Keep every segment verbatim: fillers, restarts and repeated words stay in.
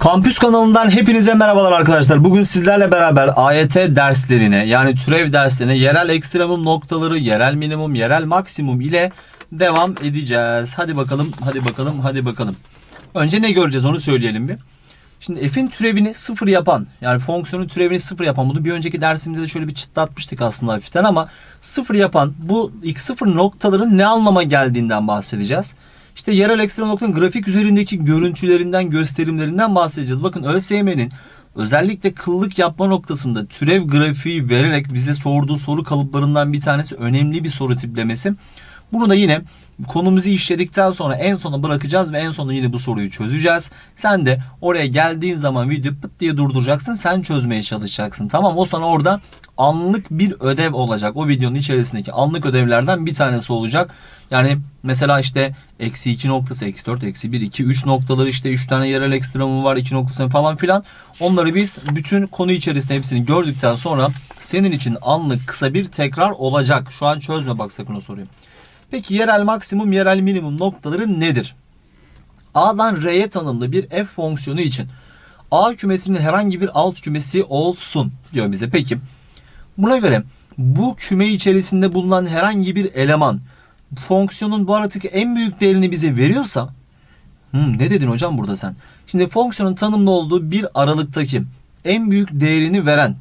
Kampüs kanalından hepinize merhabalar arkadaşlar. Bugün sizlerle beraber A Y T derslerine, yani türev derslerine yerel ekstremum noktaları, yerel minimum, yerel maksimum ile devam edeceğiz. Hadi bakalım, hadi bakalım, hadi bakalım. Önce ne göreceğiz onu söyleyelim bir. Şimdi f'in türevini sıfır yapan, yani fonksiyonun türevini sıfır yapan, bunu bir önceki dersimizde de şöyle bir çıtlatmıştık aslında hafiften, ama sıfır yapan bu x sıfır noktaların ne anlama geldiğinden bahsedeceğiz. İşte yerel ekstrem noktanın grafik üzerindeki görüntülerinden, gösterimlerinden bahsedeceğiz. Bakın ÖSYM'nin özellikle kıllık yapma noktasında türev grafiği vererek bize sorduğu soru kalıplarından bir tanesi, önemli bir soru tiplemesi. Bunu da yine konumuzu işledikten sonra en sona bırakacağız ve en sonunda yine bu soruyu çözeceğiz. Sen de oraya geldiğin zaman videoyu pıt diye durduracaksın. Sen çözmeye çalışacaksın. Tamam, o sana orada anlık bir ödev olacak. O videonun içerisindeki anlık ödevlerden bir tanesi olacak. Yani mesela işte eksi iki noktası, eksi dört, eksi bir, iki, üç noktaları, işte üç tane yerel ekstremum var, iki noktası falan filan. Onları biz bütün konu içerisinde hepsini gördükten sonra senin için anlık kısa bir tekrar olacak. Şu an çözme bak sakın o soruyu. Peki yerel maksimum, yerel minimum noktaları nedir? A'dan R'ye tanımlı bir f fonksiyonu için A kümesinin herhangi bir alt kümesi olsun diyor bize. Peki buna göre bu küme içerisinde bulunan herhangi bir eleman fonksiyonun bu aradaki en büyük değerini bize veriyorsa, hmm, ne dedin hocam burada sen? Şimdi fonksiyonun tanımlı olduğu bir aralıktaki en büyük değerini veren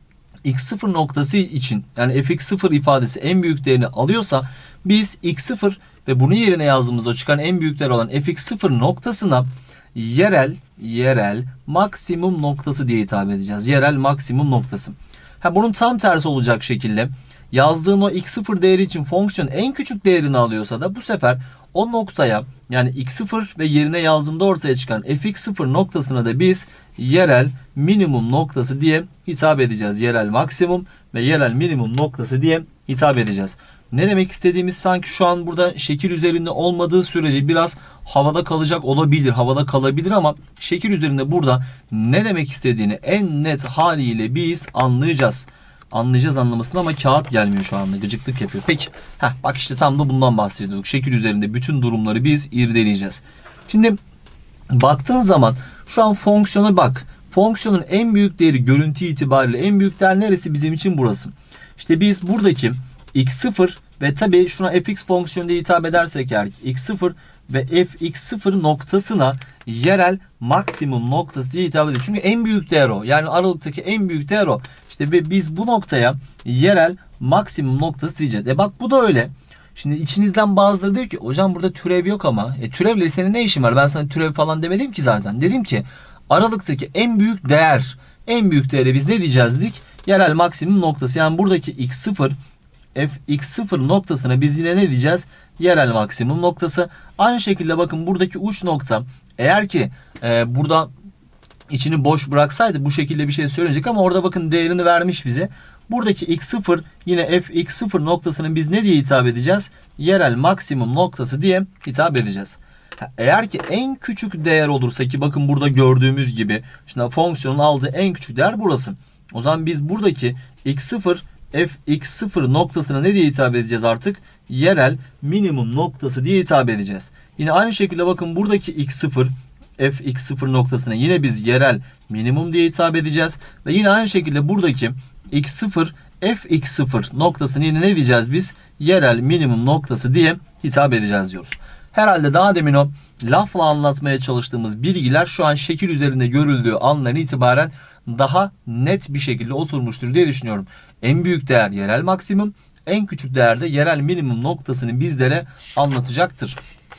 x sıfır noktası için, yani fx sıfır ifadesi en büyük değerini alıyorsa, biz x sıfır ve bunu yerine yazdığımızda o çıkan en büyük değer olan fx sıfır noktasına yerel yerel maksimum noktası diye hitap edeceğiz. Yerel maksimum noktası. Ha, bunun tam tersi olacak şekilde yazdığın o x sıfır değeri için fonksiyon en küçük değerini alıyorsa da bu sefer o noktaya, yani x sıfır ve yerine yazdığında ortaya çıkan fx sıfır noktasına da biz yerel minimum noktası diye hitap edeceğiz. Yerel maksimum ve yerel minimum noktası diye hitap edeceğiz. Ne demek istediğimiz sanki şu an burada şekil üzerinde olmadığı sürece biraz havada kalacak olabilir. Havada kalabilir ama şekil üzerinde burada ne demek istediğini en net haliyle biz anlayacağız. Anlayacağız anlamasını ama kağıt gelmiyor şu anda. Gıcıklık yapıyor. Peki. Heh, bak işte tam da bundan bahsediyorduk. Şekil üzerinde bütün durumları biz irdeleyeceğiz. Şimdi baktığın zaman şu an fonksiyona bak. Fonksiyonun en büyük değeri görüntü itibariyle en büyük değer neresi bizim için? Burası. İşte biz buradaki x sıfır ve tabii şuna fx fonksiyonu diye hitap edersek eğer x sıfır ve fx sıfır noktasına yerel maksimum noktası diye hitap ediyor. Çünkü en büyük değer o. Yani aralıktaki en büyük değer o. İşte ve biz bu noktaya yerel maksimum noktası diyeceğiz. E bak bu da öyle. Şimdi içinizden bazıları diyor ki hocam burada türev yok ama. E türevle senin ne işin var? Ben sana türev falan demedim ki zaten. Dedim ki aralıktaki en büyük değer. En büyük değere biz ne diyeceğiz dedik? Yerel maksimum noktası. Yani buradaki x sıfır fx sıfır noktasına biz yine ne diyeceğiz? Yerel maksimum noktası. Aynı şekilde bakın buradaki uç nokta, eğer ki e, burada içini boş bıraksaydı bu şekilde bir şey söyleyecek ama orada bakın değerini vermiş bize. Buradaki x sıfır yine fx sıfır noktasını biz ne diye hitap edeceğiz? Yerel maksimum noktası diye hitap edeceğiz. Eğer ki en küçük değer olursa, ki bakın burada gördüğümüz gibi şimdi fonksiyonun aldığı en küçük değer burası. O zaman biz buradaki x sıfır fx sıfır noktasına ne diye hitap edeceğiz artık? Yerel minimum noktası diye hitap edeceğiz. Yine aynı şekilde bakın buradaki x sıfır fx sıfır noktasına yine biz yerel minimum diye hitap edeceğiz. Ve yine aynı şekilde buradaki x sıfır fx sıfır noktasını yine ne diyeceğiz biz? Yerel minimum noktası diye hitap edeceğiz diyoruz. Herhalde daha demin o lafla anlatmaya çalıştığımız bilgiler şu an şekil üzerinde görüldüğü andan itibaren daha net bir şekilde oturmuştur diye düşünüyorum. En büyük değer yerel maksimum, en küçük değerde yerel minimum noktasını bizlere anlatacaktır.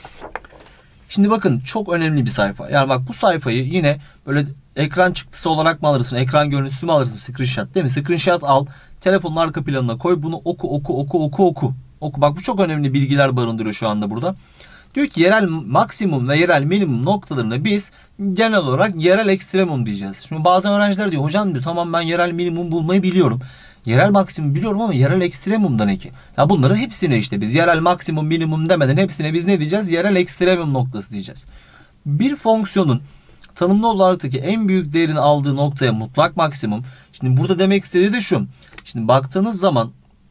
Şimdi bakın çok önemli bir sayfa. Yani bak bu sayfayı yine böyle ekran çıktısı olarak mı alırsın, ekran görüntüsü mü alırsın, screenshot değil mi? Screenshot al, telefonun arka planına koy, bunu oku oku oku oku oku. Oku. Bak bu çok önemli bilgiler barındırıyor şu anda burada. Diyor ki yerel maksimum ve yerel minimum noktalarını biz genel olarak yerel ekstremum diyeceğiz. Şimdi bazen öğrenciler diyor hocam diyor tamam ben yerel minimum bulmayı biliyorum. Yerel maksimum biliyorum ama yerel ekstremum da ne ki? Ya bunları hepsine işte biz yerel maksimum minimum demeden hepsine biz ne diyeceğiz? Yerel ekstremum noktası diyeceğiz. Bir fonksiyonun tanımlı olarak en büyük değerini aldığı noktaya mutlak maksimum. Şimdi burada demek istediği de şu. Şimdi baktığınız zaman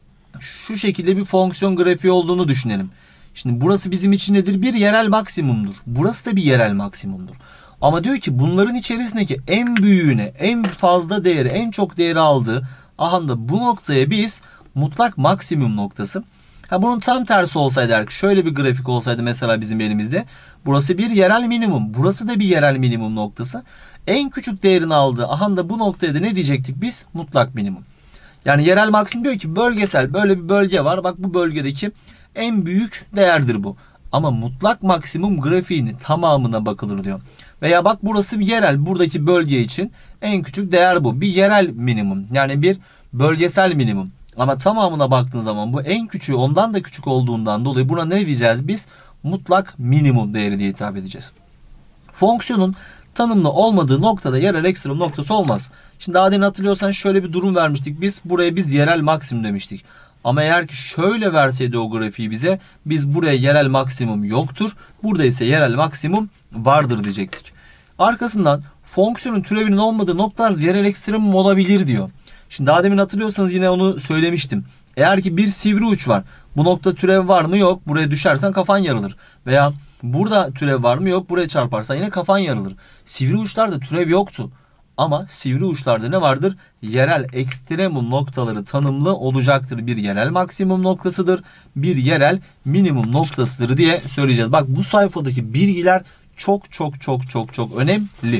şu şekilde bir fonksiyon grafiği olduğunu düşünelim. Şimdi burası bizim için nedir? Bir yerel maksimumdur. Burası da bir yerel maksimumdur. Ama diyor ki bunların içerisindeki en büyüğüne, en fazla değeri, en çok değeri aldığı aha da bu noktaya biz mutlak maksimum noktası. Ha, bunun tam tersi olsaydı eğer şöyle bir grafik olsaydı mesela bizim elimizde. Burası bir yerel minimum. Burası da bir yerel minimum noktası. En küçük değerini aldığı aha da bu noktaya da ne diyecektik biz? Mutlak minimum. Yani yerel maksimum diyor ki bölgesel böyle bir bölge var. Bak bu bölgedeki en büyük değerdir bu. Ama mutlak maksimum grafiğinin tamamına bakılır diyor. Veya bak burası bir yerel. Buradaki bölge için en küçük değer bu. Bir yerel minimum. Yani bir bölgesel minimum. Ama tamamına baktığın zaman bu en küçüğü ondan da küçük olduğundan dolayı buna ne diyeceğiz biz? Mutlak minimum değeri diye hitap edeceğiz. Fonksiyonun tanımlı olmadığı noktada yerel ekstrem noktası olmaz. Şimdi daha demin hatırlıyorsan şöyle bir durum vermiştik. Biz buraya biz yerel maksimum demiştik. Ama eğer ki şöyle verseydi o grafiği bize biz buraya yerel maksimum yoktur. Burada ise yerel maksimum vardır diyecektik. Arkasından fonksiyonun türevinin olmadığı noktalar yerel ekstremum olabilir diyor. Şimdi daha demin hatırlıyorsanız yine onu söylemiştim. Eğer ki bir sivri uç var. Bu nokta türev var mı? Yok. Buraya düşersen kafan yarılır. Veya burada türev var mı? Yok. Buraya çarparsan yine kafan yarılır. Sivri uçlarda türev yoktu. Ama sivri uçlarda ne vardır? Yerel ekstremum noktaları tanımlı olacaktır. Bir yerel maksimum noktasıdır. Bir yerel minimum noktasıdır diye söyleyeceğiz. Bak bu sayfadaki bilgiler çok çok çok çok çok önemli.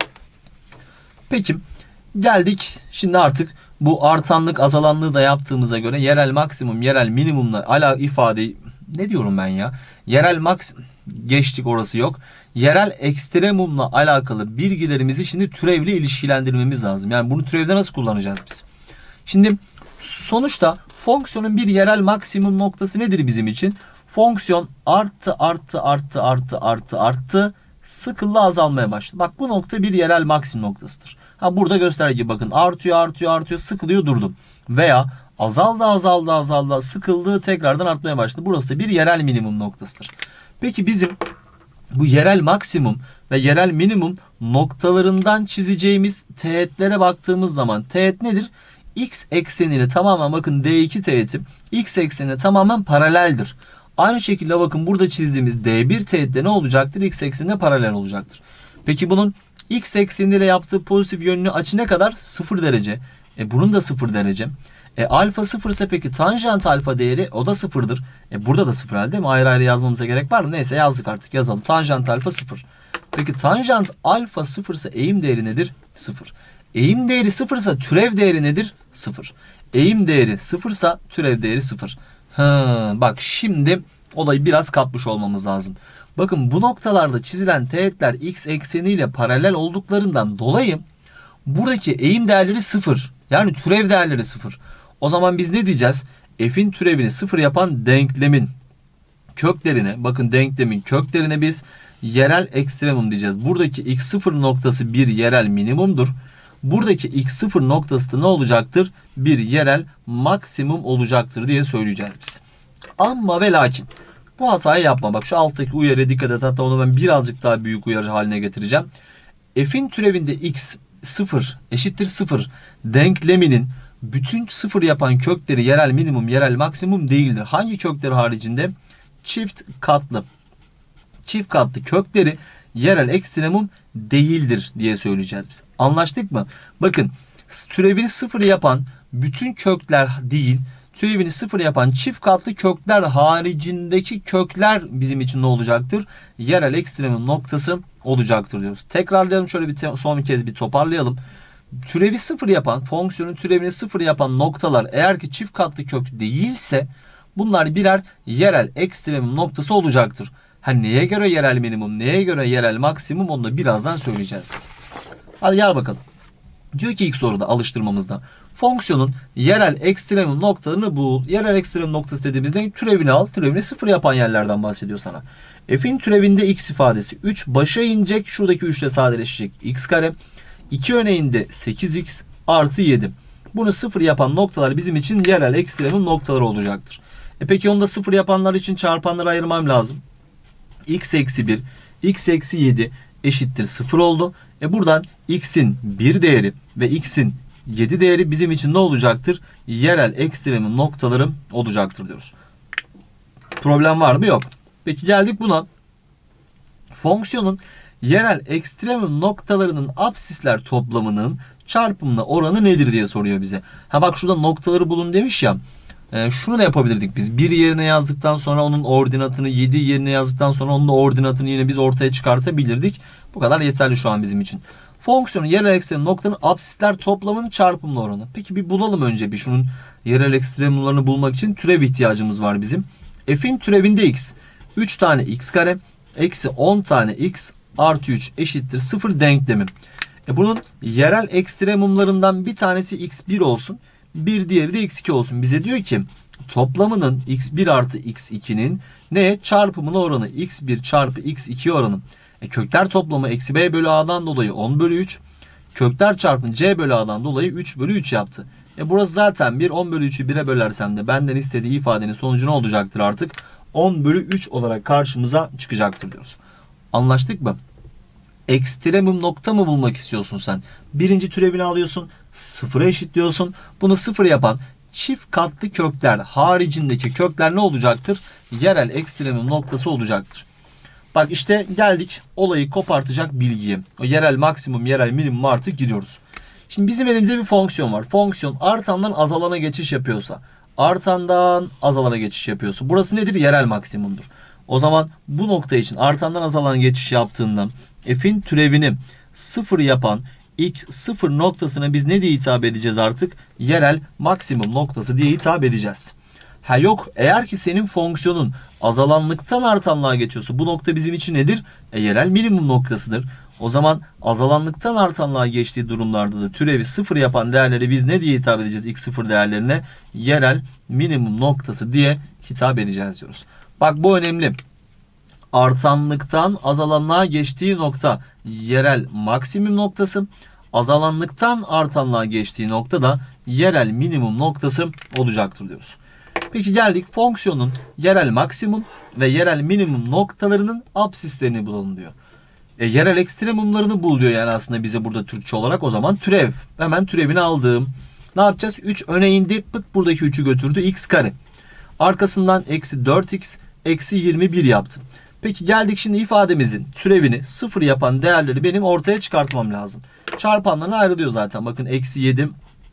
Peki geldik şimdi artık bu artanlık azalanlığı da yaptığımıza göre yerel maksimum yerel minimumla ala ifadeyi ne diyorum ben ya? Yerel maksimum geçtik orası yok. Yerel ekstremumla alakalı bilgilerimizi şimdi türevle ilişkilendirmemiz lazım. Yani bunu türevde nasıl kullanacağız biz? Şimdi sonuçta fonksiyonun bir yerel maksimum noktası nedir bizim için? Fonksiyon arttı arttı arttı arttı arttı arttı sıkılla azalmaya başladı. Bak bu nokta bir yerel maksimum noktasıdır. Ha burada gösterdiği gibi bakın artıyor artıyor artıyor sıkılıyor durdu. Veya azaldı azaldı azaldı sıkıldı tekrardan artmaya başladı. Burası da bir yerel minimum noktasıdır. Peki bizim bu yerel maksimum ve yerel minimum noktalarından çizeceğimiz teğetlere baktığımız zaman teğet nedir? X eksenine tamamen bakın D iki teğeti X eksenine tamamen paraleldir. Aynı şekilde bakın burada çizdiğimiz D bir teğette ne olacaktır? X eksenine paralel olacaktır. Peki bunun X ekseniyle yaptığı pozitif yönlü açı ne kadar? sıfır derece. E bunun da sıfır derece. E alfa sıfır ise peki tanjant alfa değeri o da sıfırdır. E burada da sıfır halde değil mi? Ayrı ayrı yazmamıza gerek var mı? Neyse yazdık artık yazalım. Tanjant alfa sıfır. Peki tanjant alfa sıfır ise eğim değeri nedir? sıfır. Eğim değeri sıfır ise türev değeri nedir? sıfır. Eğim değeri sıfır ise türev değeri sıfır. Ha, bak şimdi olayı biraz kapmış olmamız lazım. Bakın bu noktalarda çizilen teğetler x ekseniyle paralel olduklarından dolayı buradaki eğim değerleri sıfır. Yani türev değerleri sıfır. O zaman biz ne diyeceğiz? F'in türevini sıfır yapan denklemin köklerine bakın denklemin köklerine biz yerel ekstremum diyeceğiz. Buradaki x sıfır noktası bir yerel minimumdur. Buradaki x sıfır noktası da ne olacaktır? Bir yerel maksimum olacaktır diye söyleyeceğiz biz. Ama ve lakin bu hatayı yapma. Bak şu alttaki uyarıya dikkat et. Hatta onu ben birazcık daha büyük uyarı haline getireceğim. F'in türevinde x sıfır eşittir sıfır denkleminin bütün sıfır yapan kökleri yerel minimum, yerel maksimum değildir. Hangi kökleri haricinde? Çift katlı. Çift katlı kökleri yerel ekstremum değildir diye söyleyeceğiz biz. Anlaştık mı? Bakın türevini sıfır yapan bütün kökler değil, türevini sıfır yapan çift katlı kökler haricindeki kökler bizim için ne olacaktır? Yerel ekstremum noktası olacaktır diyoruz. Tekrarlayalım şöyle bir son bir kez bir toparlayalım. Türevi sıfır yapan, fonksiyonun türevini sıfır yapan noktalar eğer ki çift katlı kök değilse bunlar birer yerel ekstremum noktası olacaktır. Ha neye göre yerel minimum, neye göre yerel maksimum onu da birazdan söyleyeceğiz biz. Hadi gel bakalım. Diyor ki ilk soruda alıştırmamızda fonksiyonun yerel ekstremum noktalarını bul. Yerel ekstremum noktası dediğimizde türevini al. Türevini sıfır yapan yerlerden bahsediyor sana. F'in türevinde x ifadesi üç başa inecek. Şuradaki üç ile sadeleşecek x kare. iki öneğinde sekiz x artı yedi. Bunu sıfır yapan noktalar bizim için yerel ekstremum noktaları olacaktır. E peki onu da sıfır yapanlar için çarpanları ayırmam lazım. X eksi bir, x eksi yedi eşittir sıfır oldu. E buradan x'in bir değeri ve x'in yedi değeri bizim için ne olacaktır? Yerel ekstremum noktalarım olacaktır diyoruz. Problem var mı? Yok. Peki geldik buna. Fonksiyonun yerel ekstremum noktalarının absisler toplamının çarpımına oranı nedir diye soruyor bize. Ha bak şurada noktaları bulun demiş ya. E, şunu da yapabilirdik biz. bir yerine yazdıktan sonra onun ordinatını, yedi yerine yazdıktan sonra onun ordinatını yine biz ortaya çıkartabilirdik. Bu kadar yeterli şu an bizim için. Fonksiyonun yerel ekstremum noktanın absisler toplamının çarpımına oranı. Peki bir bulalım önce bir şunun yerel ekstremumlarını bulmak için türev ihtiyacımız var bizim. F'in türevinde x. üç tane x kare eksi on tane x artı üç eşittir sıfır denklemi. E bunun yerel ekstremumlarından bir tanesi x bir olsun. Bir diğeri de x iki olsun. Bize diyor ki toplamının x bir artı x iki'nin neye çarpımına oranı? x bir çarpı x iki oranı. E kökler toplamı eksi b bölü a'dan dolayı on bölü üç. Kökler çarpı c bölü a'dan dolayı üç bölü üç yaptı. E burası zaten bir. on bölü üç'ü bire bölersem de benden istediği ifadenin sonucu ne olacaktır artık? on bölü üç olarak karşımıza çıkacaktır diyoruz. Anlaştık mı? Ekstremum nokta mı bulmak istiyorsun sen? Birinci türevini alıyorsun. Sıfıra eşitliyorsun. Bunu sıfır yapan çift katlı kökler haricindeki kökler ne olacaktır? Yerel ekstremum noktası olacaktır. Bak işte geldik olayı kopartacak bilgiye. O yerel maksimum, yerel minimum artık giriyoruz. Şimdi bizim elimizde bir fonksiyon var. Fonksiyon artandan azalana geçiş yapıyorsa, artandan azalana geçiş yapıyorsa burası nedir? Yerel maksimumdur. O zaman bu nokta için artandan azalana geçiş yaptığında f'in türevini sıfır yapan x sıfır noktasına biz ne diye hitap edeceğiz artık? Yerel maksimum noktası diye hitap edeceğiz. Ha yok, eğer ki senin fonksiyonun azalanlıktan artanlığa geçiyorsa bu nokta bizim için nedir? E, yerel minimum noktasıdır. O zaman azalanlıktan artanlığa geçtiği durumlarda da türevi sıfır yapan değerleri biz ne diye hitap edeceğiz? x sıfır değerlerine yerel minimum noktası diye hitap edeceğiz diyoruz. Bak bu önemli. Artanlıktan azalanlığa geçtiği nokta yerel maksimum noktası. Azalanlıktan artanlığa geçtiği nokta da yerel minimum noktası olacaktır diyoruz. Peki geldik fonksiyonun yerel maksimum ve yerel minimum noktalarının absislerini bulalım diyor. E, yerel ekstremumlarını bul diyor yani aslında bize burada Türkçe olarak. O zaman türev. Hemen türevini aldım. Ne yapacağız? üç öne indi. Pıt buradaki üçü götürdü. X kare. Arkasından eksi dört x eksi yirmi bir yaptım. Peki geldik şimdi ifademizin türevini sıfır yapan değerleri benim ortaya çıkartmam lazım. Çarpanlarına ayrılıyor zaten. Bakın eksi yedi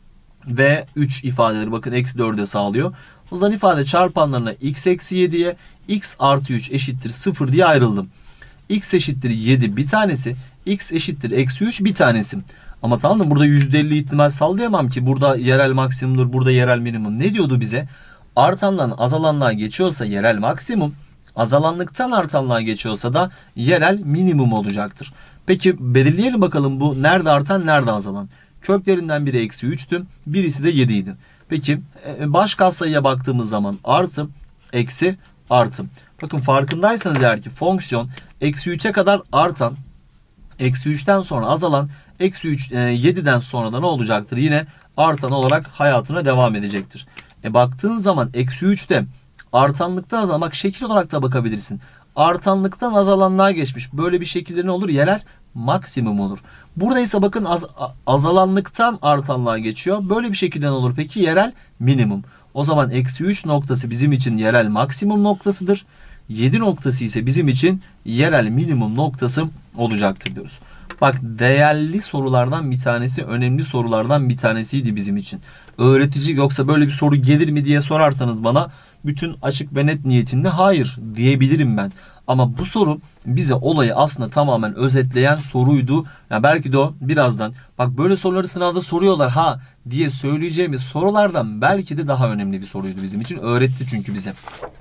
ve üç ifadeleri bakın eksi dörde sağlıyor. O zaman ifade çarpanlarına x eksi yedi'ye x artı üç eşittir sıfır diye ayrıldım. X eşittir yedi bir tanesi. X eşittir eksi üç bir tanesi. Ama tamam da burada yüzde elli ihtimal sallayamam ki. Burada yerel maksimumdur, burada yerel minimum. Ne diyordu bize? Artandan azalanlığa geçiyorsa yerel maksimum, azalanlıktan artanlığa geçiyorsa da yerel minimum olacaktır. Peki belirleyelim bakalım bu nerede artan nerede azalan. Köklerinden biri eksi üç'tü. Birisi de yedi idi. Peki baş katsayıya baktığımız zaman artı, eksi, artı. Bakın farkındaysanız eğer ki fonksiyon eksi üç'e kadar artan, eksi üç'ten sonra azalan, eksi üç, yedi'den sonra da ne olacaktır? Yine artan olarak hayatına devam edecektir. E baktığın zaman eksi üç'te artanlıktan azalan, bak şekil olarak da bakabilirsin. Artanlıktan azalanlığa geçmiş. Böyle bir şekilde ne olur? Yerel maksimum olur. Burada ise bakın az, azalanlıktan artanlığa geçiyor. Böyle bir şekilde ne olur? Peki yerel minimum. O zaman eksi üç noktası bizim için yerel maksimum noktasıdır. yedi noktası ise bizim için yerel minimum noktası olacaktır diyoruz. Bak değerli sorulardan bir tanesi, önemli sorulardan bir tanesiydi bizim için. Öğretici yoksa böyle bir soru gelir mi diye sorarsanız bana bütün açık ve net niyetimle hayır diyebilirim ben. Ama bu soru bize olayı aslında tamamen özetleyen soruydu. Ya belki de o birazdan bak böyle soruları sınavda soruyorlar ha diye söyleyeceğimiz sorulardan belki de daha önemli bir soruydu bizim için. Öğretti çünkü bize.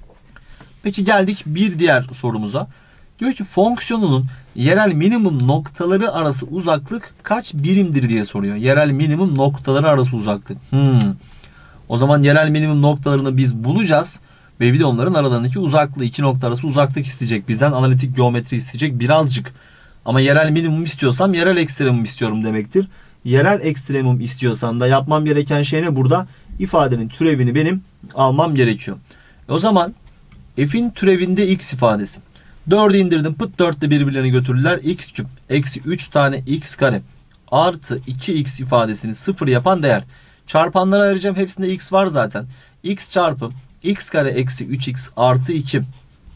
Peki geldik bir diğer sorumuza. Diyor ki fonksiyonunun yerel minimum noktaları arası uzaklık kaç birimdir diye soruyor. Yerel minimum noktaları arası uzaklık. Hmm. O zaman yerel minimum noktalarını biz bulacağız. Ve bir de onların aralarındaki uzaklığı, iki nokta arası uzaklık isteyecek. Bizden analitik geometri isteyecek birazcık. Ama yerel minimum istiyorsam yerel ekstremum istiyorum demektir. Yerel ekstremum istiyorsam da yapmam gereken şey ne burada? İfadenin türevini benim almam gerekiyor. E o zaman f'in türevinde x ifadesi. dördü indirdim. Pıt dörtte birbirlerini götürdüler. X küp eksi üç tane x kare artı iki x ifadesini sıfır yapan değer. Çarpanlara ayıracağım. Hepsinde x var zaten. X çarpı x kare eksi üç x artı iki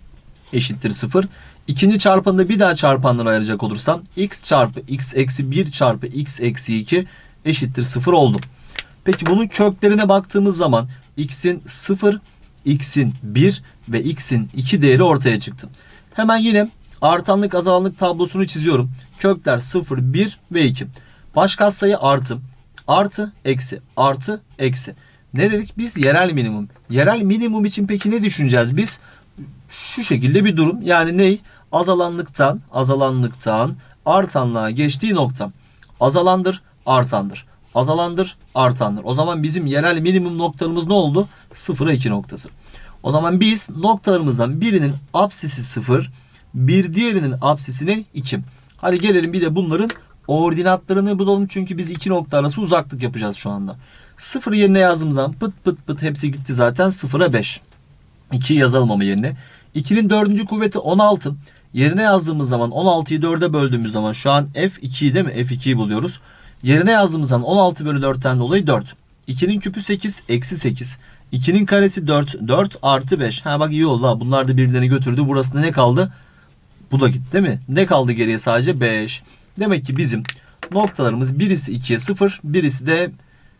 eşittir sıfır. İkinci çarpanı da bir daha çarpanlara ayıracak olursam x çarpı x eksi bir çarpı x eksi iki eşittir sıfır oldu. Peki bunun köklerine baktığımız zaman x'in sıfır, x'in bir ve x'in iki değeri ortaya çıktı. Hemen yine artanlık azalanlık tablosunu çiziyorum. Kökler sıfır, bir ve iki. Baş katsayı artı, artı, eksi, artı, eksi. Ne dedik biz? Yerel minimum. Yerel minimum için peki ne düşüneceğiz biz? Şu şekilde bir durum. Yani ney? Azalanlıktan, azalanlıktan artanlığa geçtiği nokta. Azalandır, artandır. Azalandır, artandır. O zaman bizim yerel minimum noktalarımız ne oldu? sıfıra iki noktası. O zaman biz noktalarımızdan birinin apsisi sıfır, bir diğerinin apsisi ne? iki. Hadi gelelim bir de bunların ordinatlarını bulalım. Çünkü biz iki nokta arası uzaklık yapacağız şu anda. sıfır yerine yazdığımız zaman pıt pıt pıt hepsi gitti zaten. sıfıra beş. ikiyi yazalım ama yerine. ikinin dördüncü kuvveti on altı. Yerine yazdığımız zaman on altıyı dörde böldüğümüz zaman şu an f ikiyi değil mi? f ikiyi buluyoruz. Yerine yazdığımız zaman on altı bölü dörtten dolayı dört. ikinin küpü sekiz, eksi sekiz. ikinin karesi dört, dört artı beş. Ha bak iyi oldu ha. Bunlar da birbirlerini götürdü. Burası da ne kaldı? Bu da gitti değil mi? Ne kaldı geriye? Sadece beş. Demek ki bizim noktalarımız birisi ikiye sıfır, birisi de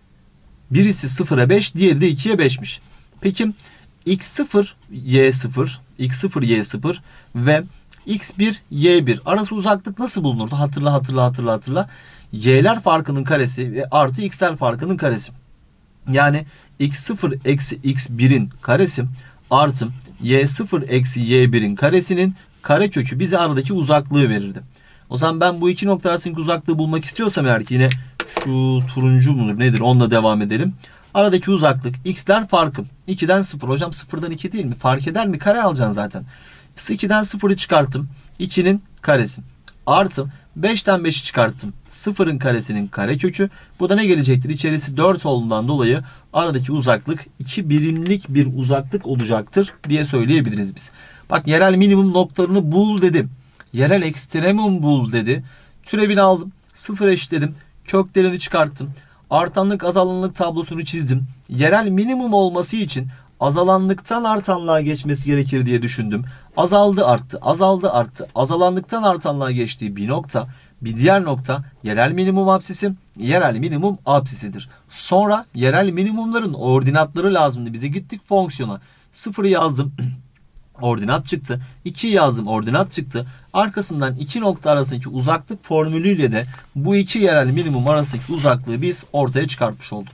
birisi sıfıra beş, diğeri de ikiye beşmiş. Peki x sıfır, y sıfır, x sıfır, y sıfır ve x bir, y bir arası uzaklık nasıl bulunurdu? Hatırla hatırla hatırla hatırla. Y'ler farkının karesi ve artı x'ler farkının karesi. Yani x sıfır eksi x birin karesi artı y sıfır eksi y birin karesinin karekökü bize aradaki uzaklığı verirdi. O zaman ben bu iki nokta arasındaki uzaklığı bulmak istiyorsam eğer ki yine şu turuncu mudur nedir onunla devam edelim. Aradaki uzaklık x'ler farkı ikiden sıfır. Hocam sıfırdan iki değil mi? Fark eder mi? Kare alacaksın zaten. ikiden sıfırı çıkarttım. ikinin karesi. Artı beşten beşi çıkarttım. sıfırın karesinin karekökü. Bu da ne gelecektir? İçerisi dört olduğundan dolayı aradaki uzaklık iki birimlik bir uzaklık olacaktır diye söyleyebiliriz biz. Bak yerel minimum noktalarını bul dedim. Yerel ekstremum bul dedi. Türevini aldım. Sıfır eşitledim. Köklerini çıkarttım. Artanlık azalanlık tablosunu çizdim. Yerel minimum olması için azalanlıktan artanlığa geçmesi gerekir diye düşündüm. Azaldı arttı, azaldı arttı. Azalanlıktan artanlığa geçtiği bir nokta, bir diğer nokta yerel minimum apsisi, yerel minimum apsisidir. Sonra yerel minimumların ordinatları lazımdı. Bize gittik fonksiyona. sıfırı yazdım. Ordinat çıktı. ikiyi yazdım. Ordinat çıktı. Arkasından iki nokta arasındaki uzaklık formülüyle de bu iki yerel minimum arasındaki uzaklığı biz ortaya çıkartmış olduk.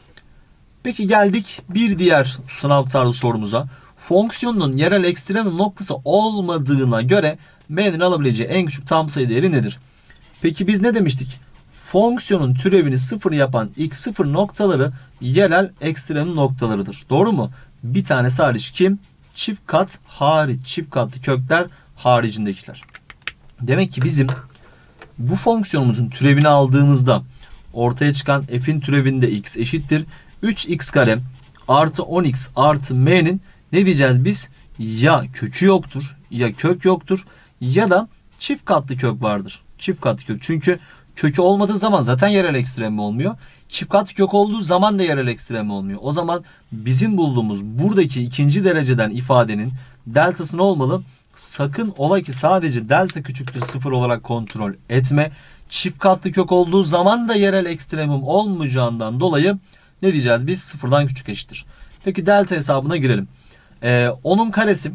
Peki geldik bir diğer sınav tarzı sorumuza. Fonksiyonun yerel ekstremum noktası olmadığına göre m'nin alabileceği en küçük tam sayı değeri nedir? Peki biz ne demiştik? Fonksiyonun türevini sıfır yapan x sıfır noktaları yerel ekstremum noktalarıdır. Doğru mu? Bir tanesi hariç kim? Çift kat hariç. Çift katlı kökler haricindekiler. Demek ki bizim bu fonksiyonumuzun türevini aldığımızda ortaya çıkan f'in türevinde x eşittir üç x kare artı on x artı m'nin ne diyeceğiz biz? Ya kökü yoktur, ya kök yoktur ya da çift katlı kök vardır. Çift katlı kök. Çünkü kökü olmadığı zaman zaten yerel ekstremum olmuyor. Çift katlı kök olduğu zaman da yerel ekstremum olmuyor. O zaman bizim bulduğumuz buradaki ikinci dereceden ifadenin deltası ne olmalı? Sakın ola ki sadece delta küçüktür sıfır olarak kontrol etme. Çift katlı kök olduğu zaman da yerel ekstremum olmayacağından dolayı ne diyeceğiz biz? Sıfırdan küçük eşittir. Peki delta hesabına girelim. Ee, onun karesi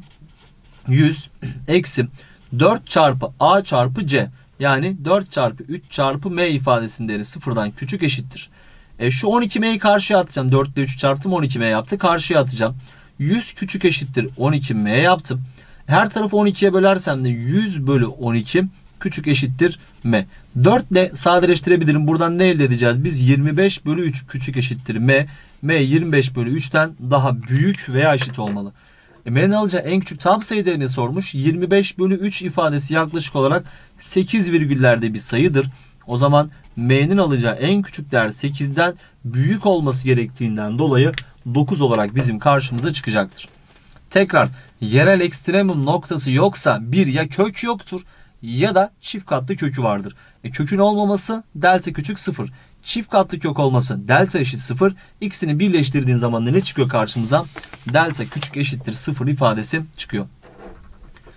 yüz eksi dört çarpı a çarpı c. Yani dört çarpı üç çarpı m ifadesinin değeri sıfırdan küçük eşittir. E, şu on iki m'yi karşıya atacağım. dört ile üç çarptım on iki m yaptı. Karşıya atacağım. yüz küçük eşittir on iki m yaptım. Her tarafı on ikiye bölersem de yüz bölü on iki küçük eşittir m. dört ile sadeleştirebilirim. Buradan ne elde edeceğiz? Biz yirmi beş bölü üç küçük eşittir m. m yirmi beş bölü üçten daha büyük veya eşit olmalı. E, m'nin alacağı en küçük tam sayı değerini sormuş. yirmi beş bölü üç ifadesi yaklaşık olarak sekiz virgüllerde bir sayıdır. O zaman m'nin alacağı en küçük değer sekizden büyük olması gerektiğinden dolayı dokuz olarak bizim karşımıza çıkacaktır. Tekrar yerel ekstremum noktası yoksa bir ya kök yoktur ya da çift katlı kökü vardır. E, kökün olmaması delta küçük sıfır. Çift katlı kök olması delta eşit sıfır. İkisini birleştirdiğin zaman ne çıkıyor karşımıza? Delta küçük eşittir sıfır ifadesi çıkıyor.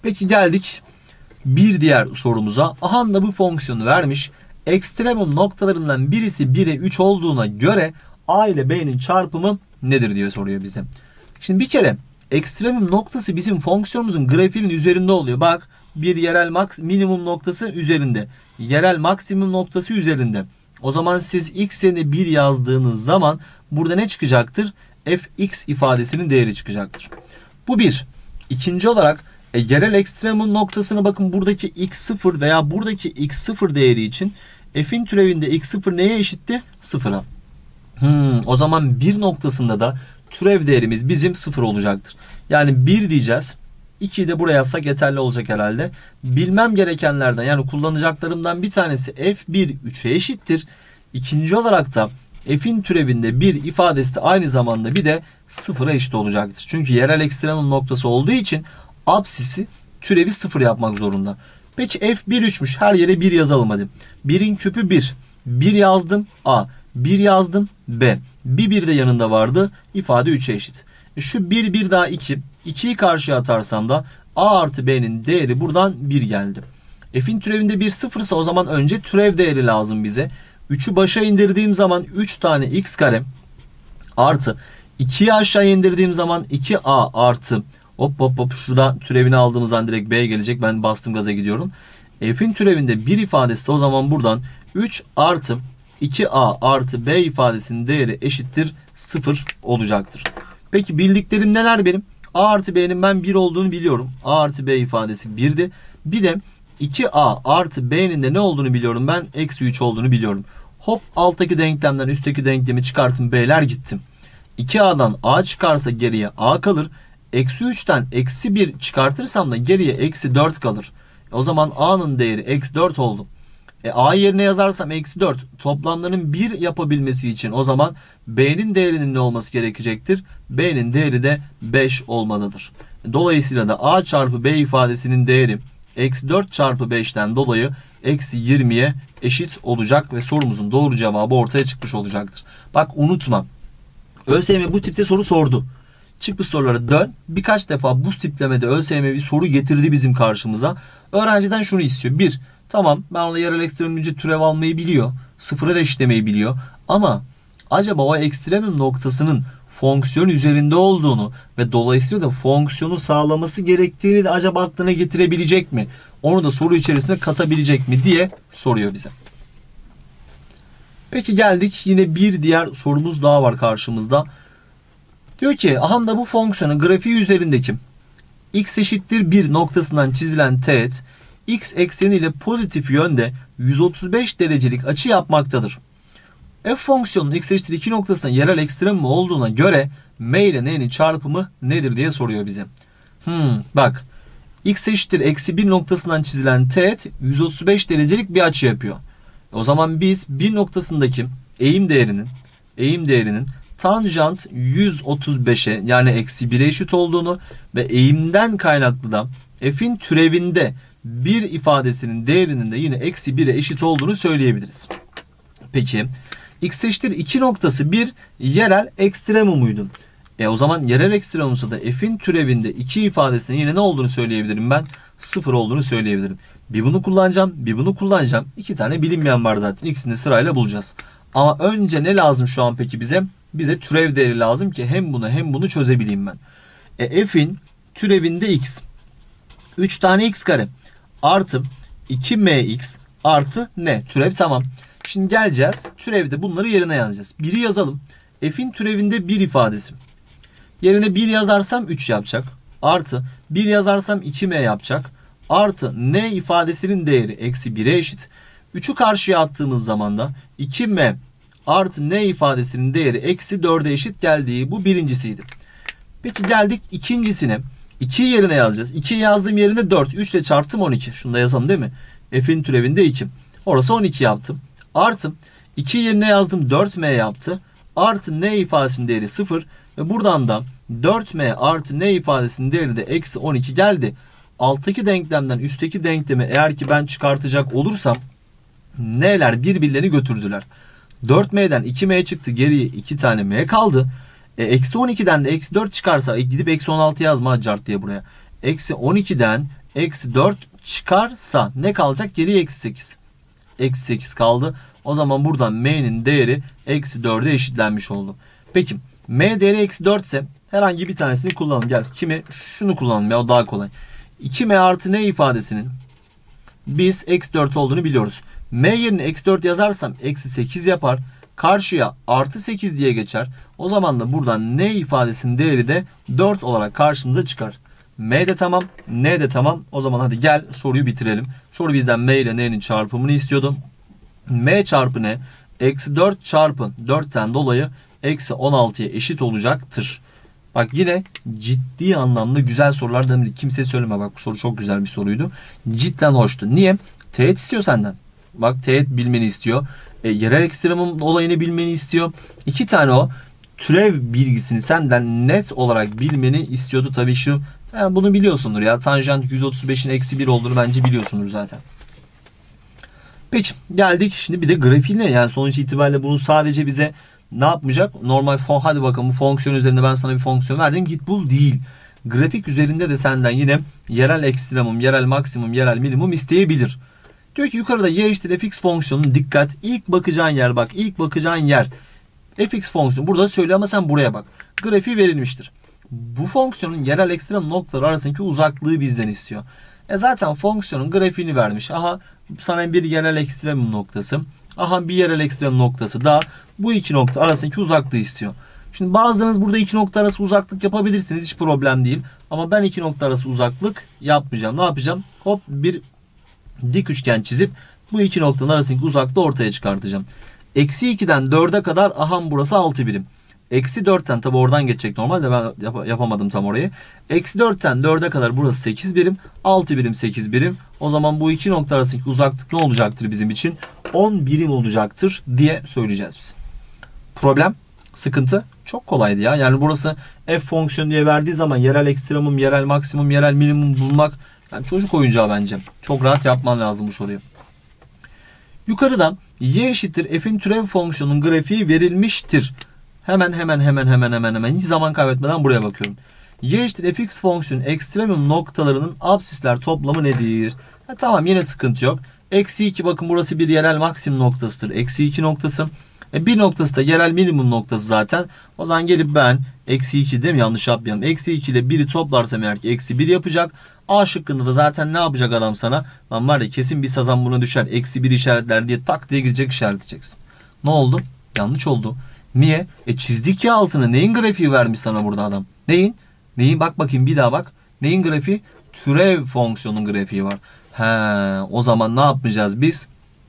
Peki geldik bir diğer sorumuza. Aha da bu fonksiyonu vermiş. Ekstremum noktalarından birisi bire üç olduğuna göre A ile B'nin çarpımı nedir diye soruyor bize. Şimdi bir kere ekstremum noktası bizim fonksiyonumuzun grafiğinin üzerinde oluyor. Bak, bir yerel max minimum noktası üzerinde. Yerel maksimum noktası üzerinde. O zaman siz x yerine bir yazdığınız zaman burada ne çıkacaktır? Fx ifadesinin değeri çıkacaktır. Bu bir. İkinci olarak e, yerel ekstremum noktasına bakın, buradaki x sıfır veya buradaki x sıfır değeri için f'in türevinde x sıfır neye eşitti? Sıfıra. Hmm, o zaman bir noktasında da türev değerimiz bizim sıfır olacaktır. Yani bir diyeceğiz. ikiyi de buraya yazsak yeterli olacak herhalde. Bilmem gerekenlerden, yani kullanacaklarımdan bir tanesi f bir üçe eşittir. İkinci olarak da f'in türevinde bir ifadesi de aynı zamanda bir de sıfıra eşit olacaktır. Çünkü yerel ekstremum noktası olduğu için apsisi türevi sıfır yapmak zorunda. Peki f bir üçmüş. Her yere bir yazalım hadi. birin küpü bir. bir yazdım A. bir yazdım B. Bir bir de yanında vardı. İfade üçe eşit. E şu bir bir daha iki. ikiyi karşıya atarsam da A artı B'nin değeri buradan bir geldi. F'in türevinde bir sıfırsa o zaman önce türev değeri lazım bize. üçü başa indirdiğim zaman üç tane x kare artı ikiyi aşağı indirdiğim zaman iki a artı hop hop hop, şurada türevini aldığımız zaman direkt B gelecek. Ben bastım gaza gidiyorum. F'in türevinde bir ifadesi de o zaman buradan üç artı iki a artı B ifadesinin değeri eşittir sıfır olacaktır. Peki bildiklerim neler benim? A artı B'nin ben bir olduğunu biliyorum. A artı B ifadesi birdi. Bir de iki a artı B'nin de ne olduğunu biliyorum. Ben eksi üç olduğunu biliyorum. Hop, alttaki denklemden üstteki denklemi çıkartın, B'ler gittim. iki a'dan A çıkarsa geriye A kalır. Eksi üçten eksi bir çıkartırsam da geriye eksi dört kalır. O zaman A'nın değeri eksi dört oldu. E, A yerine yazarsam eksi dört. Toplamlarının bir yapabilmesi için o zaman B'nin değerinin ne olması gerekecektir? B'nin değeri de beş olmalıdır. Dolayısıyla da A çarpı B ifadesinin değeri eksi dört çarpı beşten dolayı eksi yirmiye eşit olacak ve sorumuzun doğru cevabı ortaya çıkmış olacaktır. Bak unutma. ÖSYM bu tipte soru sordu. Çıkmış sorulara dön. Birkaç defa bu tiplemede ÖSYM bir soru getirdi bizim karşımıza. Öğrenciden şunu istiyor. Bir, tamam, ben ona yerel ekstremum önce türev almayı biliyor. Sıfıra da eşitlemeyi biliyor. Ama acaba o ekstremum noktasının fonksiyon üzerinde olduğunu ve dolayısıyla da fonksiyonu sağlaması gerektiğini de acaba aklına getirebilecek mi? Onu da soru içerisine katabilecek mi diye soruyor bize. Peki geldik, yine bir diğer sorumuz daha var karşımızda. Diyor ki aha da bu fonksiyonun grafiği üzerindeki x eşittir bir noktasından çizilen teğet x ekseniyle pozitif yönde yüz otuz beş derecelik açı yapmaktadır. F fonksiyonunun x eşittir iki noktasında yerel ekstremum olduğuna göre m ile n'nin çarpımı nedir diye soruyor bize. Hmm, bak, x eşittir eksi bir noktasından çizilen teğet yüz otuz beş derecelik bir açı yapıyor. O zaman biz bir noktasındaki eğim değerinin eğim değerinin tanjant yüz otuz beşe yani eksi bire eşit olduğunu ve eğimden kaynaklı da f'in türevinde bir ifadesinin değerinin de yine eksi bire eşit olduğunu söyleyebiliriz. Peki x eşittir iki noktası bir yerel ekstremumuydu. E o zaman yerel ekstremumsa da f'in türevinde iki ifadesinin yine ne olduğunu söyleyebilirim ben? sıfır olduğunu söyleyebilirim. Bir bunu kullanacağım, bir bunu kullanacağım. İki tane bilinmeyen var zaten. İkisini de sırayla bulacağız. Ama önce ne lazım şu an peki bize? Bize türev değeri lazım ki hem bunu hem bunu çözebileyim ben. E, f'in türevinde x. üç tane x kare artı iki m x artı n. Türev tamam. Şimdi geleceğiz. Türevde bunları yerine yazacağız. biri yazalım. F'in türevinde bir ifadesi. Yerine bir yazarsam üç yapacak. Artı bir yazarsam iki m yapacak. Artı n ifadesinin değeri eksi bire eşit. üçü karşıya attığımız zaman da iki m artı n ifadesinin değeri eksi dörde eşit geldiği bu birincisiydi. Peki geldik ikincisine. ikiyi yerine yazacağız. ikiyi yazdığım yerine dört. üç ile çarptım on iki. Şunu da yazalım değil mi? F'in türevinde iki. Orası on iki yaptım. Artı iki yerine yazdım dört m yaptı. Artı n ifadesinin değeri sıfır. Ve buradan da dört m artı n ifadesinin değeri de eksi on iki geldi. Alttaki denklemden üstteki denklemi eğer ki ben çıkartacak olursam n'ler birbirlerini götürdüler. dört m'den iki m çıktı, geriye iki tane m kaldı. E, eksi on ikiden de eksi dört çıkarsa e, gidip eksi on altı yazma cart diye buraya. eksi on ikiden eksi dört çıkarsa ne kalacak? Geriye eksi sekiz. Eksi sekiz kaldı. O zaman buradan m'nin değeri eksi dörde eşitlenmiş oldu. Peki m değeri eksi dört ise herhangi bir tanesini kullanalım. Gel kimi? Şunu kullanalım ya, o daha kolay. iki m artı n ifadesinin biz eksi dört olduğunu biliyoruz. M yerine eksi dört yazarsam eksi sekiz yapar. Karşıya artı sekiz diye geçer. O zaman da buradan n ifadesinin değeri de dört olarak karşımıza çıkar. M de tamam, n de tamam. O zaman hadi gel soruyu bitirelim. Soru bizden m ile n'nin çarpımını istiyordu. M çarpı n eksi dört çarpı dörtten dolayı eksi on altıya eşit olacaktır. Bak yine ciddi anlamda güzel sorulardan biri. Kimseye söyleme, bak bu soru çok güzel bir soruydu. Cidden hoştu. Niye? Teğet istiyor senden. Bak teğet bilmeni istiyor. E, yerel ekstremum olayını bilmeni istiyor. İki tane o türev bilgisini senden net olarak bilmeni istiyordu. Tabii şu yani bunu biliyorsundur ya. Tanjant yüz otuz beşin eksi bir olduğunu bence biliyorsundur zaten. Peki geldik şimdi bir de grafiğine. Yani sonuç itibariyle bunu sadece bize ne yapmayacak? Normal fon, hadi bakalım bu fonksiyon üzerinde ben sana bir fonksiyon verdim, git bul değil. Grafik üzerinde de senden yine yerel ekstremum, yerel maksimum, yerel minimum isteyebilir. Diyor ki yukarıda y eşittir fx fonksiyonun dikkat. İlk bakacağın yer, bak ilk bakacağın yer fx fonksiyonu. Burada söylüyor ama sen buraya bak. Grafiği verilmiştir. Bu fonksiyonun yerel ekstrem noktaları arasındaki uzaklığı bizden istiyor. E zaten fonksiyonun grafiğini vermiş. Aha sana bir yerel ekstrem noktası. Aha bir yerel ekstrem noktası da bu iki nokta arasındaki uzaklığı istiyor. Şimdi bazılarınız burada iki nokta arası uzaklık yapabilirsiniz. Hiç problem değil. Ama ben iki nokta arası uzaklık yapmayacağım. Ne yapacağım? Hop bir dik üçgen çizip bu iki noktanın arasındaki uzaklığı ortaya çıkartacağım. Eksi ikiden dörde kadar aha burası altı birim. Eksi dörtten tabi oradan geçecek normalde ben yap yapamadım tam orayı. Eksi dörtten dörde kadar burası sekiz birim. altı birim sekiz birim. O zaman bu iki nokta arasındaki uzaklık ne olacaktır bizim için? on birim olacaktır diye söyleyeceğiz biz. Problem, sıkıntı çok kolaydı ya. Yani burası f fonksiyonu diye verdiği zaman yerel ekstremum, yerel maksimum, yerel minimum bulmak yani çocuk oyuncağı bence. Çok rahat yapman lazım bu soruyu. Yukarıdan y eşittir f'in türev fonksiyonun grafiği verilmiştir. Hemen hemen hemen hemen hemen hemen hiç zaman kaybetmeden buraya bakıyorum. Y eşittir fx fonksiyonun ekstremum noktalarının absisler toplamı nedir? Ha, tamam yine sıkıntı yok. Eksi iki, bakın burası bir yerel maksimum noktasıdır. Eksi iki noktası. E, bir noktası da yerel minimum noktası zaten. O zaman gelip ben eksi iki değil mi? Yanlış yapmayalım. Eksi iki ile biri toplarsam eğer ki eksi bir yapacak. A şıkkında da zaten ne yapacak adam sana? Lan var ya kesin bir sazan buna düşer. Eksi bir işaretler diye tak diye gidecek işaretleyeceksin. Ne oldu? Yanlış oldu. Niye? E çizdik ya altını. Neyin grafiği vermiş sana burada adam? Neyin? Neyin? Bak bakayım bir daha bak. Neyin grafiği? Türev fonksiyonun grafiği var. He, o zaman ne yapmayacağız biz?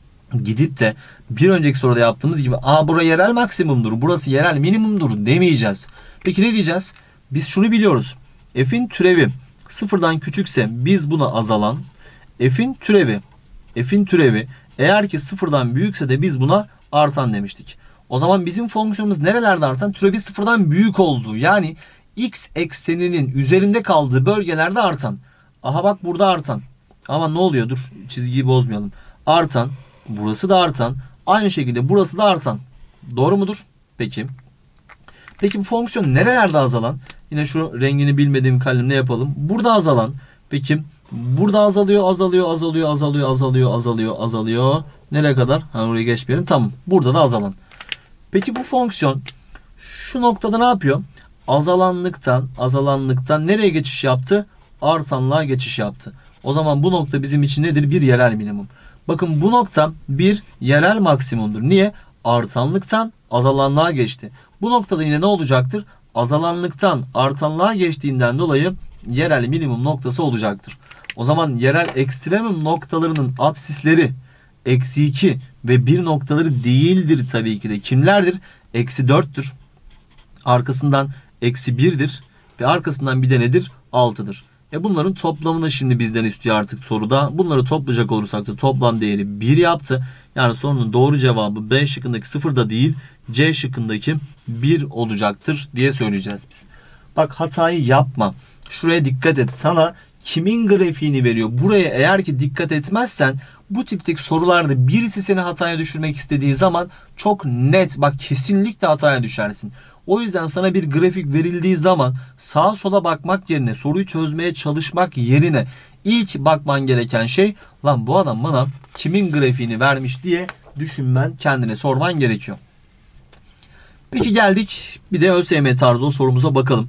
Gidip de bir önceki soruda yaptığımız gibi aa burası yerel maksimumdur, burası yerel minimumdur demeyeceğiz. Peki ne diyeceğiz? Biz şunu biliyoruz. F'in türevi sıfırdan küçükse biz buna azalan, F'in türevi F'in türevi eğer ki sıfırdan büyükse de biz buna artan demiştik. O zaman bizim fonksiyonumuz nerelerde artan? Türevi sıfırdan büyük olduğu, yani x ekseninin üzerinde kaldığı bölgelerde artan. Aha bak burada artan. Ama ne oluyor? Dur çizgiyi bozmayalım. Artan. Burası da artan. Aynı şekilde burası da artan. Doğru mudur? Peki. Peki bu fonksiyon nerelerde azalan? Yine şu rengini bilmediğim kalemle yapalım. Burada azalan. Peki burada azalıyor, azalıyor, azalıyor, azalıyor, azalıyor, azalıyor, azalıyor. Nereye kadar? Ha oraya geçmeyelim. Tamam. Burada da azalan. Peki bu fonksiyon şu noktada ne yapıyor? Azalanlıktan, azalanlıktan nereye geçiş yaptı? Artanlığa geçiş yaptı. O zaman bu nokta bizim için nedir? Bir yerel minimum. Bakın bu nokta bir yerel maksimumdur. Niye? Artanlıktan azalanlığa geçti. Bu noktada yine ne olacaktır? Azalanlıktan artanlığa geçtiğinden dolayı yerel minimum noktası olacaktır. O zaman yerel ekstremum noktalarının absisleri eksi iki ve bir noktaları değildir tabii ki de. Kimlerdir? Eksi dörttür. Arkasından eksi birdir. Ve arkasından bir de nedir? altıdır. E bunların toplamını şimdi bizden istiyor artık soruda. Bunları toplayacak olursak da toplam değeri bir yaptı. Yani sorunun doğru cevabı B şıkkındaki sıfır da değil, C şıkkındaki bir olacaktır diye söyleyeceğiz biz. Bak hatayı yapma. Şuraya dikkat et. Sana kimin grafiğini veriyor? Buraya eğer ki dikkat etmezsen bu tipteki sorularda birisi seni hataya düşürmek istediği zaman çok net, bak kesinlikle hataya düşersin. O yüzden sana bir grafik verildiği zaman sağa sola bakmak yerine, soruyu çözmeye çalışmak yerine ilk bakman gereken şey, lan bu adam bana kimin grafiğini vermiş diye düşünmen, kendine sorman gerekiyor. Peki geldik bir de ÖSYM tarzı o sorumuza bakalım.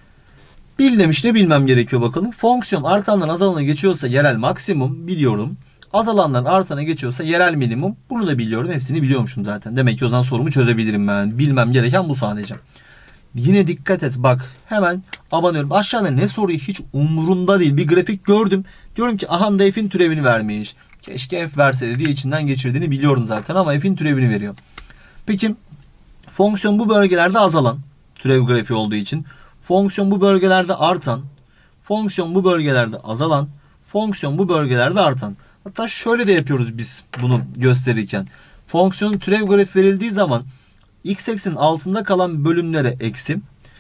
Bil demiş, ne bilmem gerekiyor bakalım. Fonksiyon artandan azalana geçiyorsa yerel maksimum biliyorum. Azalandan artana geçiyorsa yerel minimum, bunu da biliyorum. Hepsini biliyormuşum zaten. Demek ki o zaman sorumu çözebilirim ben. Bilmem gereken bu sadece. Yine dikkat et bak, hemen abanıyorum. Aşağıda ne soruyu hiç umurumda değil. Bir grafik gördüm. Diyorum ki aha da f'in türevini vermiş. Keşke f verseydi diye içinden geçirdiğini biliyorum zaten ama f'in türevini veriyor. Peki fonksiyon bu bölgelerde azalan, türev grafiği olduğu için. Fonksiyon bu bölgelerde artan. Fonksiyon bu bölgelerde azalan. Fonksiyon bu bölgelerde artan. Hatta şöyle de yapıyoruz biz bunu gösterirken. Fonksiyonun türev grafiği verildiği zaman x eksenin altında kalan bölümlere eksi,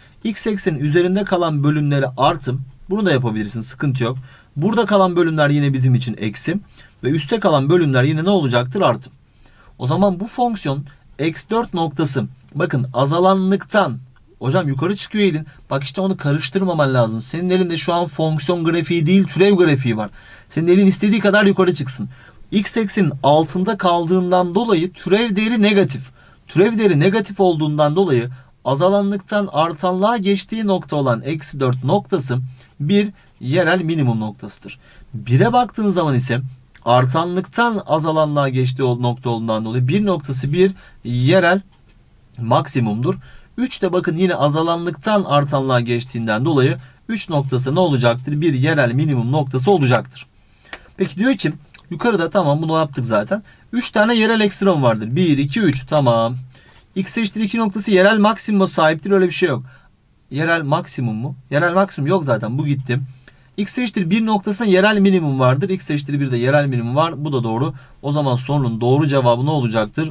x eksenin üzerinde kalan bölümlere artım. Bunu da yapabilirsin, sıkıntı yok. Burada kalan bölümler yine bizim için eksi ve üstte kalan bölümler yine ne olacaktır? Artım. O zaman bu fonksiyon eksi dört noktası, bakın azalanlıktan hocam yukarı çıkıyor elin. Bak işte onu karıştırmaman lazım. Senin elinde şu an fonksiyon grafiği değil, türev grafiği var. Senin elin istediği kadar yukarı çıksın. X eksenin altında kaldığından dolayı türev değeri negatif. Türev değeri negatif olduğundan dolayı azalanlıktan artanlığa geçtiği nokta olan eksi dört noktası bir yerel minimum noktasıdır. bire baktığın zaman ise artanlıktan azalanlığa geçtiği nokta olduğundan dolayı bir noktası bir yerel maksimumdur. üç de bakın yine azalanlıktan artanlığa geçtiğinden dolayı üç noktası ne olacaktır? Bir yerel minimum noktası olacaktır. Peki diyor ki yukarıda, tamam bunu yaptık zaten. üç tane yerel ekstrem vardır. bir, iki, üç, tamam. X eşittir iki noktası yerel maksimuma sahiptir, öyle bir şey yok. Yerel maksimum mu? Yerel maksimum yok zaten, bu gitti. X eşittir bir noktasında yerel minimum vardır. X eşittir bir de yerel minimum var. Bu da doğru. O zaman sorunun doğru cevabı ne olacaktır?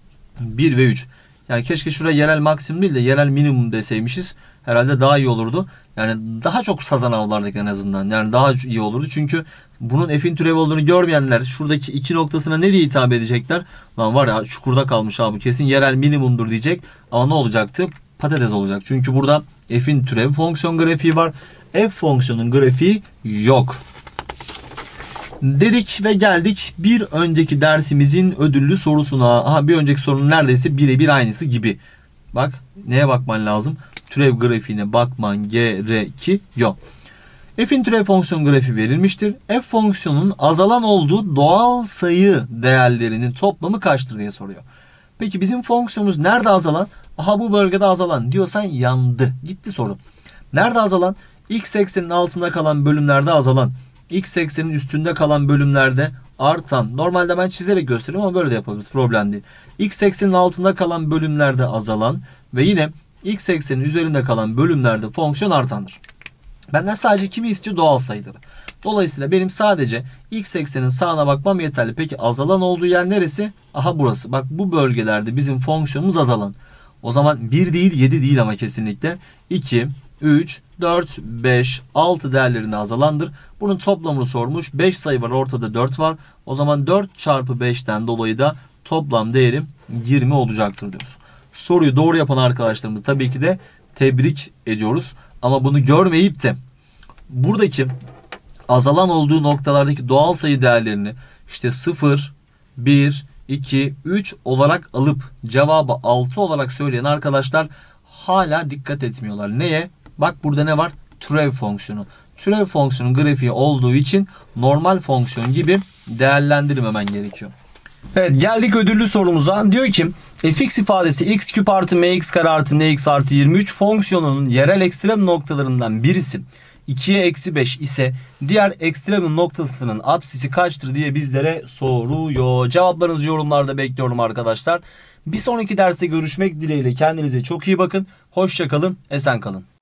bir ve üç. Yani keşke şuraya yerel maksimum değil de yerel minimum deseymişiz. Herhalde daha iyi olurdu. Yani daha çok sazan avlardık en azından. Yani daha iyi olurdu. Çünkü bunun f'in türevi olduğunu görmeyenler şuradaki iki noktasına ne diye hitap edecekler? Lan var ya çukurda kalmış abi, kesin yerel minimumdur diyecek. Ama ne olacaktı? Patates olacak. Çünkü burada f'in türevi fonksiyon grafiği var. F fonksiyonun grafiği yok. Dedik ve geldik bir önceki dersimizin ödüllü sorusuna. Aha, bir önceki sorunun neredeyse birebir aynısı gibi. Bak neye bakman lazım? Türev grafiğine bakman gerekiyor. F'in türev fonksiyon grafiği verilmiştir. F fonksiyonunun azalan olduğu doğal sayı değerlerinin toplamı kaçtır diye soruyor. Peki bizim fonksiyonumuz nerede azalan? Aha bu bölgede azalan diyorsan yandı. Gitti soru. Nerede azalan? X eksenin altında kalan bölümlerde azalan. X eksenin üstünde kalan bölümlerde artan. Normalde ben çizerek gösteriyorum ama böyle de yapabiliriz. Problem değil. X eksenin altında kalan bölümlerde azalan ve yine X eksenin üzerinde kalan bölümlerde fonksiyon artandır. Benden sadece kimi istiyor? Doğal sayıları. Dolayısıyla benim sadece X eksenin sağına bakmam yeterli. Peki azalan olduğu yer neresi? Aha burası. Bak bu bölgelerde bizim fonksiyonumuz azalan. O zaman bir değil yedi değil ama kesinlikle iki, üç, dört, beş, altı değerlerinde azalandır. Bunun toplamını sormuş. beş sayı var, ortada dört var. O zaman dört çarpı beşten dolayı da toplam değerim yirmi olacaktır diyoruz. Soruyu doğru yapan arkadaşlarımızı tabii ki de tebrik ediyoruz. Ama bunu görmeyip de buradaki azalan olduğu noktalardaki doğal sayı değerlerini işte sıfır, bir, iki, üç olarak alıp cevabı altı olarak söyleyen arkadaşlar hala dikkat etmiyorlar. Neye? Bak burada ne var? Türev fonksiyonu. Türev fonksiyonun grafiği olduğu için normal fonksiyon gibi değerlendirmemen gerekiyor. Evet, geldik ödüllü sorumuza. Diyor ki fx ifadesi x küp artı mx kare artı nx artı yirmi üç fonksiyonunun yerel ekstrem noktalarından birisi ikiye eksi beş ise diğer ekstremin noktasının apsisi kaçtır diye bizlere soruyor. Cevaplarınızı yorumlarda bekliyorum arkadaşlar. Bir sonraki derste görüşmek dileğiyle, kendinize çok iyi bakın. Hoşça kalın, esen kalın.